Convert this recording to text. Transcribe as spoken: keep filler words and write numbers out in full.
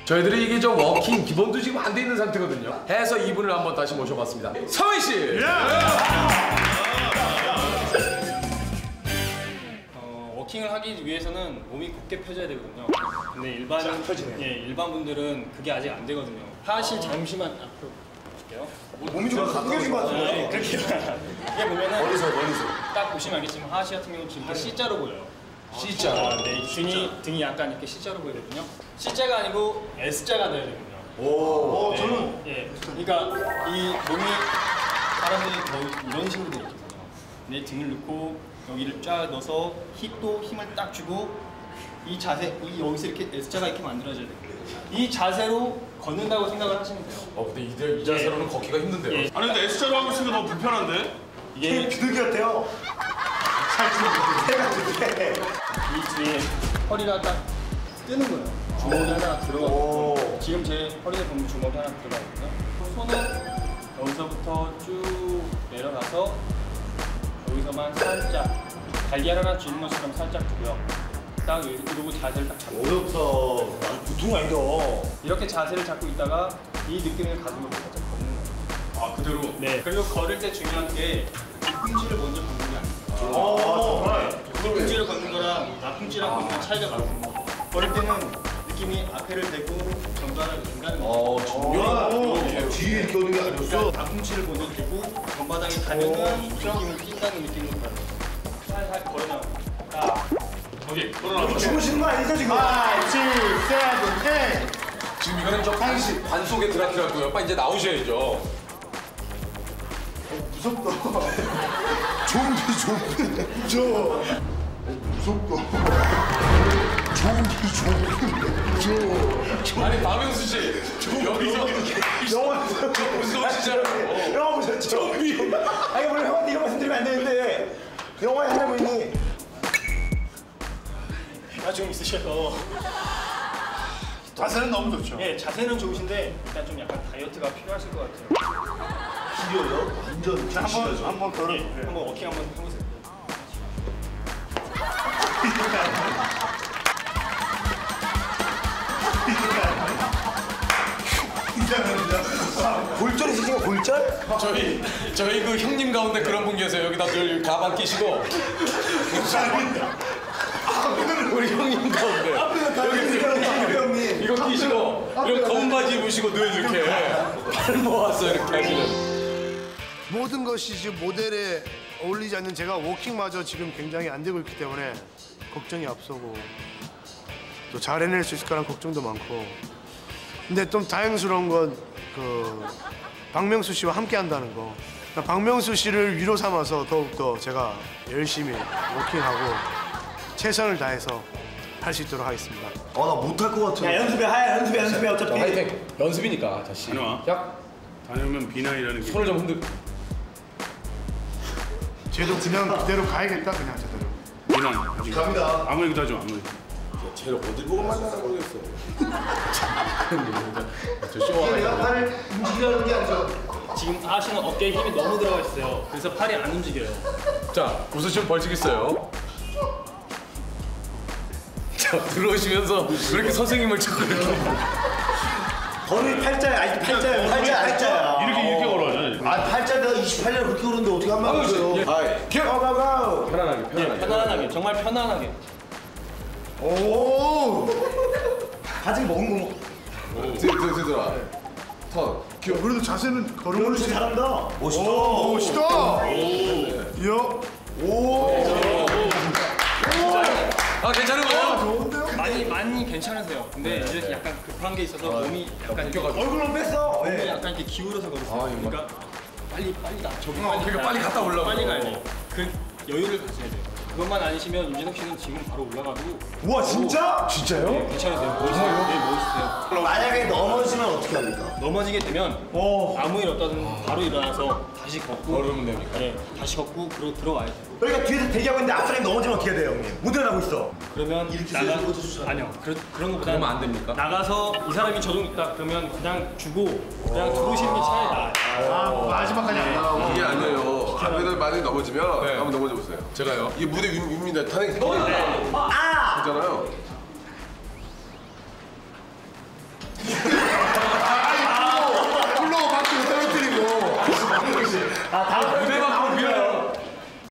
저희들이 이게 저 워킹 기본도 지금 안 돼 있는 상태거든요. 해서 이분을 한번 다시 모셔봤습니다. 성희 씨. 예. 어, 워킹을 하기 위해서는 몸이 곧게 펴져야 되거든요. 근데 일반 예, 일반 분들은 그게 아직 안 되거든요. 하실 잠시만 앞으로 볼게요. 몸이 좀 감겨진 것 같은데. 네, 그렇게 이게 보면은 멀리서 멀리서 딱 보시면 알겠지만 하하 씨 같은 경우는 지금 C자로 보여요. C자. 아, 네, 등이 등이 약간 이렇게 C자로 보이거든요. C자가 아니고 S자가 돼야 되거든요. 오, 네, 저는 예, 그러니까 이 몸이 사람들이 거의 이런 식으로 되어 있거든요. 내 등을 넣고 여기를 쫙 넣어서 힙도 힘을 딱 주고 이 자세, 이 여기서 이렇게 S자가 이렇게 만들어져야 돼요. 이 자세로 걷는다고 생각을 하시면 돼요. 어 근데 이, 이 자세로는 예. 걷기가 힘든데요. 예. 아니 근데 S자로 하고 있으니까 너무 불편한데? 이게 비둘기 같아요. 살짝 이 뒤에 허리가 딱 뜨는 거예요. 주먹이 하나 들어가고 지금 제 허리에 보면 주먹이 하나 들어가거든요. 손은 여기서부터 쭉 내려가서 여기서만 살짝 달걀 하나 쥐는 것처럼 살짝 두고요. 딱 이러고 자세를 딱 잡고 어렵다. 보통 아니다. 이렇게 자세를 잡고 있다가 이 느낌을 가지고 살짝 걷는 거예요. 아 그대로. 네. 그리고 걸을 때 중요한 게 뒤꿈치를 먼저 걷는 게 아니에요. 아, 정말. 뒤꿈치를 걷는 거랑 앞꿈치랑 걷는 건 차이가 많거든요. 걸을 때는 느낌이 앞에를 대고 전바닥을 준다는 거예요. 어 중요한. 아, 뒤에 이렇게 오는 게 아니었어. 앞꿈치를 먼저 대고 전바닥이 닿으면 느낌을 뛴다는 느낌으로 가요. 살살 걸어놔. 딱. 저기 걸어놔. 주무시는 거 아니죠 지금? 오, 칠, 칠, 팔. 지금 이거는 저 관, 관 속에 들어갔더라고요. 빨리 이제 나오셔야죠. 무섭다. 좀비 좀비. 저. 무섭다. 좀비 좀비. 저. 아니 박명수 씨 여기서 영화 무서우시잖아요. 영화 보셨죠? 좀비. 아니 원래 형한테 이런 말씀 드리면 안 되는데 영화에 하나 보이니 좀 있으셔서 자세는 너무 좋죠. 예, 자세는 좋으신데 일단 좀 약간 다이어트가 필요하실 것 같아요. 길어요? 완전 한번 한번 걸어. 예, 한번 워킹 한번 해보세요. 골절이 지금 골절? 저희 저희 그 형님 가운데 그런 분 계세요. 여기다 늘 가방 끼시고. 우리 형님 가운데 여기 이거 끼시고 이런 검은 바지 입으시고 늘 이렇게 발 모아서 이렇게 하시는. 모든 것이 지금 모델에 어울리지 않는 제가 워킹마저 지금 굉장히 안 되고 있기 때문에 걱정이 앞서고 또 잘 해낼 수 있을까라는 걱정도 많고 근데 좀 다행스러운 건 그 박명수 씨와 함께 한다는 거 그러니까 박명수 씨를 위로 삼아서 더욱더 제가 열심히 워킹하고 최선을 다해서 할 수 있도록 하겠습니다. 어, 나 못할 것 같아. 야, 연습해, 하야, 연습해, 연습해, 어차피. 화이팅. 연습이니까 다시. 다녀와. 야 다녀오면 비나이라는 게. 손을 좀 흔들. 쟤도 그냥 그대로 가야겠다 그냥 제대로. 비나이. 갑니다. 아무 얘기도 하지 마. 아무 얘기. 쟤를 어딜 보고 만나나 모르겠어. 저 이게 쇼하네. 내가 팔을 움직이라는 게 아니죠. 지금 하시는 어깨에 힘이 너무 들어가 있어요. 그래서 팔이 안 움직여요. 자 웃으시면 벌칙 있어요. 자 들어오시면서 왜 이렇게 선생님을 자꾸 이렇게. 거의 팔자야, 아니 팔자야, 팔자, 팔자야. 이렇게 이렇게 걸어야죠. 아, 팔자 내가 이십팔 년 그렇게 걸었는데 어떻게 한 번 걸어요? 예. 아이, 기억. 가가가. 편안하게 예, 편안하게. 편안하게, 정말 편안하게. 오. 아직 먹은 거 먹. 들들들아. 턴. 귀여워. 그래도 자세는 걸음을 진짜 잘한다. 멋있다. 오, 멋있다. 이야. 오. 아 괜찮은 거예요? 많이 많이 괜찮으세요. 근데 이제 약간 급한 게 있어서 몸이 약간 이렇게 얼굴은 뺐어. 몸이 네. 약간 이렇게 기울어서 걸으세요. 아, 이거 그러니까 빨리 빨리 나 적응 어, 빨리 그러니까 가야 빨리 돼요. 갔다 올라가고. 빨리 가야 돼. 그 여유를 가져야 돼요. 그것만 아니시면 윤진욱 씨는 지금 바로 올라가도 우와, 진짜? 진짜요? 네, 괜찮으세요. 멋있어요. 네, 멋있어요. 만약에 넘어지면 어떻게 합니까? 넘어지게 되면 오. 아무 일 없다든 바로 일어나서 다시 걷고 걸으면 됩니까? 네, 다시 걷고 그러, 들어와야 돼요. 그러니까 뒤에서 대기하고 있는데 앞사람이 넘어지면 어떻게 해야 돼요, 형님? 무대를 하고 있어. 그러면 이렇게 나가 세우고 주시잖아요. 아니요 그런 그런 것보다 그러면 안 됩니까? 나가서 이 사람이 저동 있다 그러면 그냥 주고 그냥 들어오시는 게 차라리 나아요. 아, 마지막까지 안 나가고. 이게 아니에요. 앞에서 만약에 넘어지면 네. 한번 넘어져 보세요. 제가요? 이게 무대 위, 위입니다. 탄핵 아! 있잖아요. 아 다음 무대